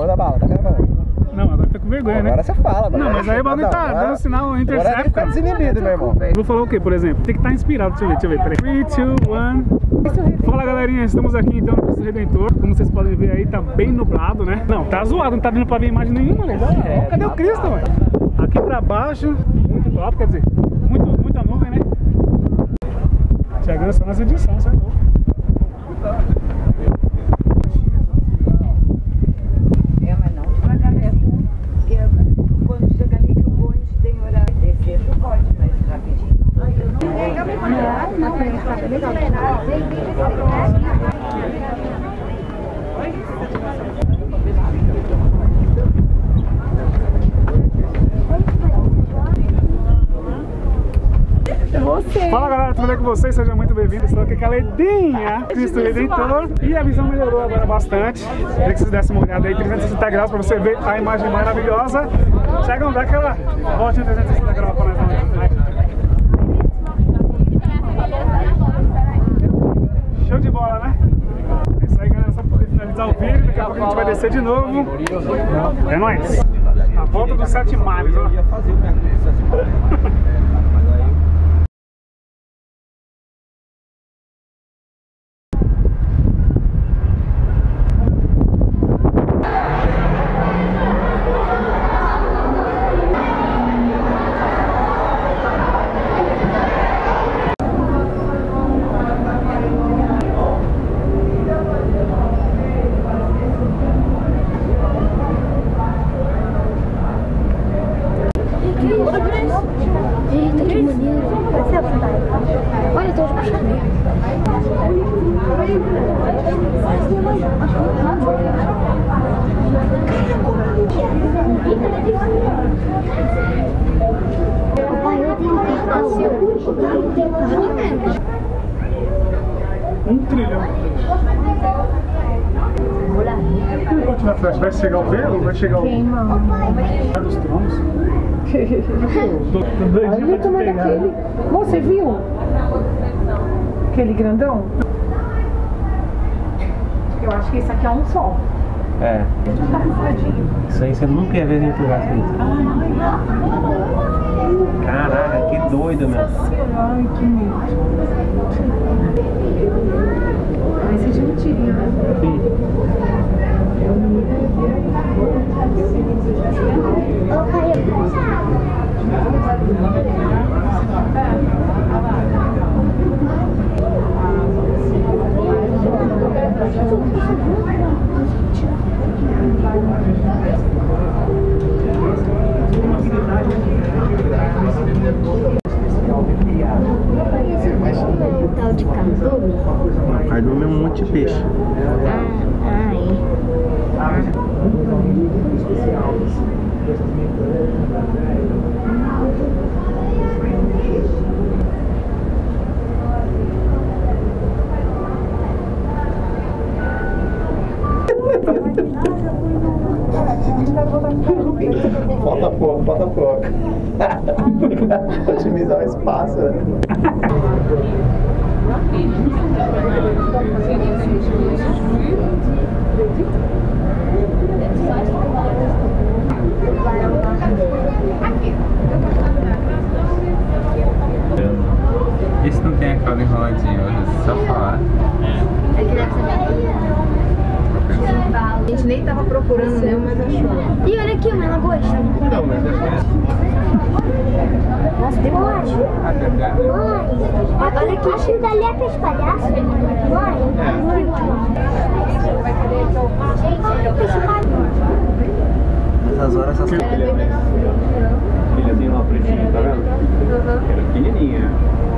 manda bala, tá gravando. Não, agora tá com vergonha, né? Agora você fala. Não, mas aí o bagulho tá dando sinal intercept. Agora fica desinibido, meu irmão. Vou falar o que, por exemplo? Tem que estar inspirado, deixa eu ver, peraí. 3, 2, 1. Fala, galerinha, estamos aqui então no Cristo Redentor. Como vocês podem ver aí, tá bem nublado, né? Não, tá zoado, não tá dando pra ver imagem nenhuma, né? Cadê o Cristo, mano? Aqui pra baixo, muito top, quer dizer, muita nuvem, né? Chegando só nas edições, você é louco. Mas não devagar, né? Porque quando chega ali que o bonde tem horário de descer, tu pode, mas rapidinho. Fala, galera, tudo bem com vocês? Sejam muito bem-vindos. Estou aqui com a Ledinha, Cristo Redentor. E a visão melhorou agora bastante. Queria que vocês dessem uma olhada aí, 360 graus, para você ver a imagem maravilhosa. Chegam, dá aquela volta em 360 graus para nós dar. Show de bola, né? É isso aí, galera, só para poder finalizar o vídeo. Daqui a pouco a gente vai descer de novo. É nóis! A volta dos 7 mares, ó. Eita, que maneiro. Olha, tô puxando. Papai, eu tenho cartão. 1 trilhão. Vamos continuar flash. Vai chegar o pelo? Vai chegar o... dos tronos? Tô doidinho pra te pegar. Daquele. Você viu? Aquele grandão? Eu acho que esse aqui é um só. É. Tá cansadinho. Isso aí você nunca ia ver dentro do gato. Caraca, que doido, meu. Ai, que medo. Vai ser divertido, né? O tal de cardume? Cardume é um monte de peixe. Falta pouco. Otimizar o espaço, né? Esse não tem aquela enroladinha, só falar. A gente nem tava procurando nenhum, mas achou. E olha aqui, uma lagosta. Não, mas Nossa, tem mais. Mãe, olha aqui. Aquilo dali é para os palhaços? Mãe, essas horas essas filhazinha lá pretinha, tá vendo? Era pequenininha.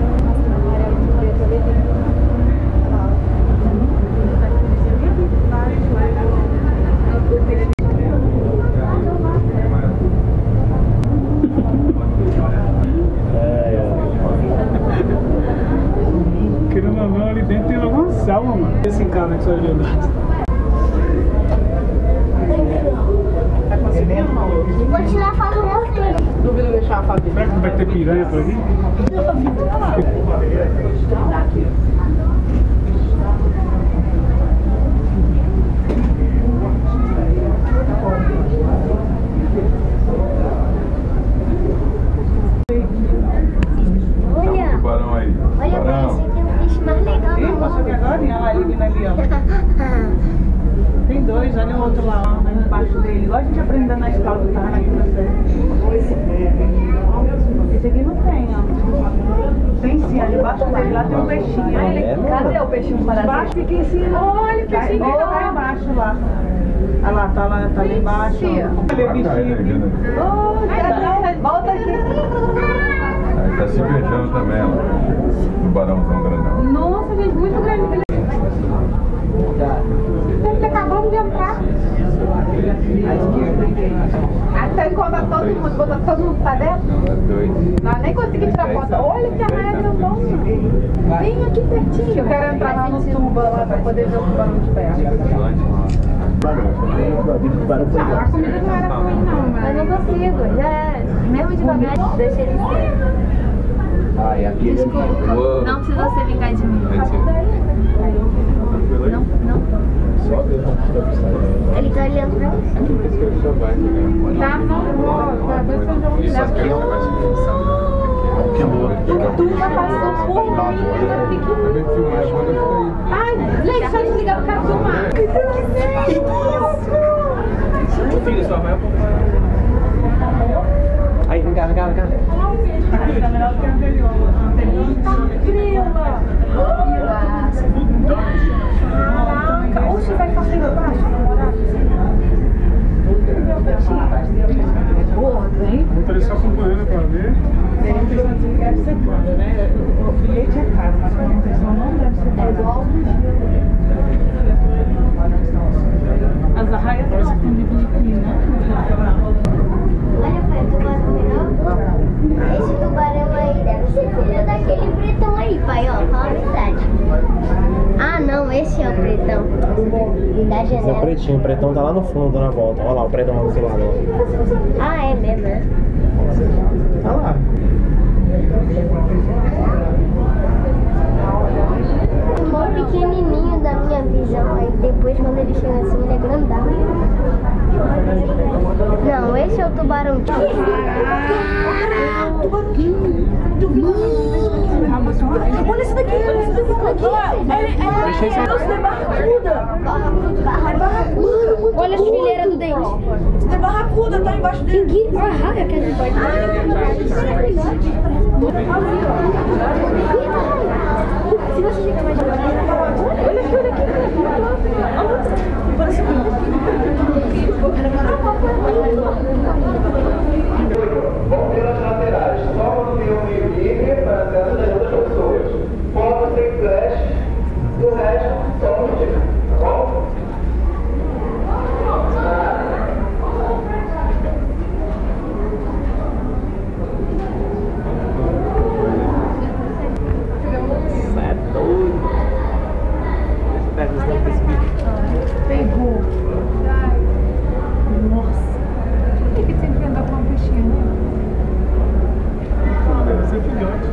Querendo ou não, ali dentro tem alguma selva, mano. Esse cara que você vai ver. Tá conseguindo, maluco? vou tirar foto do meu filho. Duvido deixar a Fabi. Será que não vai ter piranha por aqui? no outro lá, embaixo dele. Igual a gente aprendendo na escola do Tarna aqui pra você. Esse aqui não tem, ó. Tem sim, ali embaixo dele, lá tem um peixinho. Cadê o peixinho parado? Embaixo fica em cima. Olha o peixinho que tá lá embaixo lá. Olha lá, tá lá embaixo. Olha o bichinho. Volta aqui. Aí tá se beijando também, ó. No barãozão grandão. Nossa, gente, muito grande. Acabamos de entrar. Até enquanto todo mundo, botar todo mundo pra dentro. Nós nem conseguimos tirar foto. Olha que a raia tão bom. Vem aqui pertinho. Eu quero entrar lá no tuba lá pra poder ver o tubarão de perto. A comida não era ruim, não, mas. Eu não consigo. Já era. Mesmo devagar, deixa ele ser. Ah, e aqui. Não precisa você vingar de mim. Não, não. Só Deus não precisa precisar. Ele tá olhando pra você. Tá, não vou. Talvez seja um Isso aqui é um negócio de função. Que amor. Tu já passou por mim. Ai, Leite, só desligar pro cara filmar. Filho, sua mãe é aí, vem cá. Tá melhor que a anterior. Caraca, oxe, vai fazer embaixo, namorado. Gordo, hein? Vou estar só acompanhando pra ver. Tem uma pessoa que deve ser caro, né? O bilhete é caro, mas a manutenção não deve ser caro. As arraias são pequenininhas, né? Olha, pai, o tubarão melhor. Esse tubarão aí deve ser filho daquele pretão aí, pai, ó. Fala a verdade. Ah, não, esse é o pretão. Da Esse é o janela. pretinho, o pretão tá lá no fundo, na volta. Olha lá, o pretão lá do outro lado. Ó. Ah, é mesmo, né? Tá lá. Mó pequenininho da minha visão, aí depois quando ele chega assim, ele é grandão. Não, esse é o tubarão. Olha esse daqui, olha esse daqui. Olha as fileiras do dente. Isso é barracuda, tá embaixo dele. Arraia, quer dizer. Se você chegar mais devagar. Olha aqui, olha aqui. Parece Vamos pelas laterais. Só quando tem um meio livre para acesso das outras pessoas. Quando tem flash, do resto, só um dia. Tá bom? Pegou. Nossa. Por que tem que andar com uma peixinha, né? Deve ser filhote.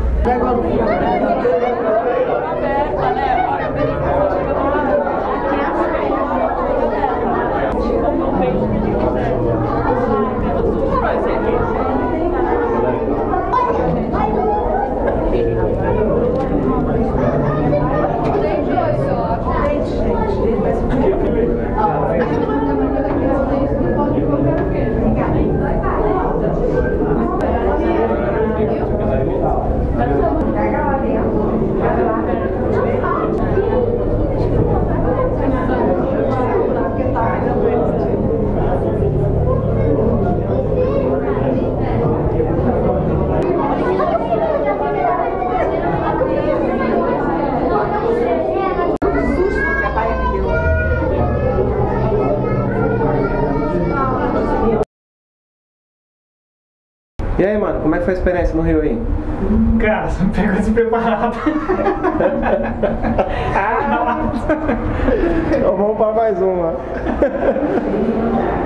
E aí, mano, como é que foi a experiência no Rio aí? Cara, você me pegou despreparado. Então vamos para mais uma.